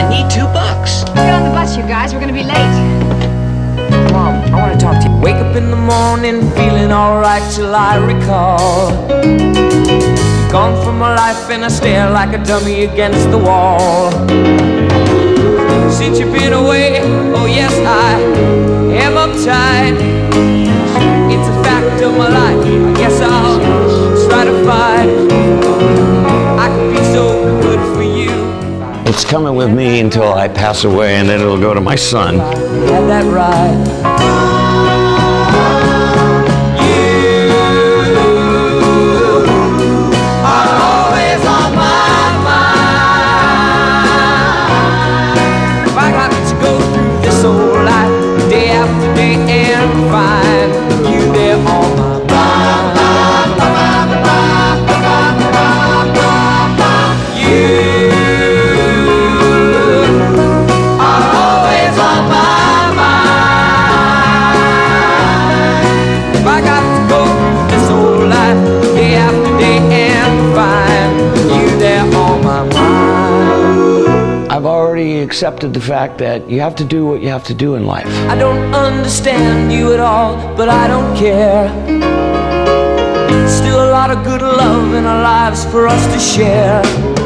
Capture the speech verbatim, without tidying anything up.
I need two bucks. Get on the bus, you guys. We're gonna be late. Mom, I want to talk to you. Wake up in the morning feeling alright till I recall you're gone from my life and I stare like a dummy against the wall. Since you've been away, oh yes, I am uptight. It's a fact of my life, I guess I'll try to fight. I could be so good for you. It's coming with me until I pass away, and then it'll go to my son. Had that right. I've already accepted the fact that you have to do what you have to do in life. I don't understand you at all, but I don't care. Still a lot of good love in our lives for us to share.